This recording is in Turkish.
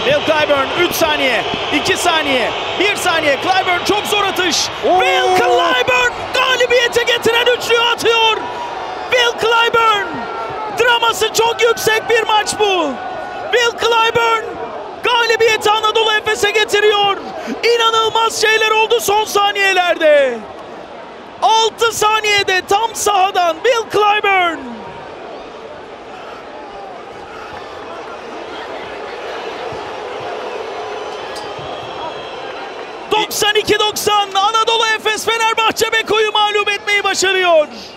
Will Clyburn 3 saniye, 2 saniye, 1 saniye. Clyburn çok zor atış. Will Clyburn galibiyete getiren üçlüyü atıyor. Will Clyburn. Draması çok yüksek bir maç bu. Will Clyburn galibiyeti Anadolu Efes'e getiriyor. İnanılmaz şeyler oldu son saniyelerde. 6 saniyede tam sahadan Will Clyburn. ...92-90 Anadolu Efes Fenerbahçe Beko'yu mağlup etmeyi başarıyor.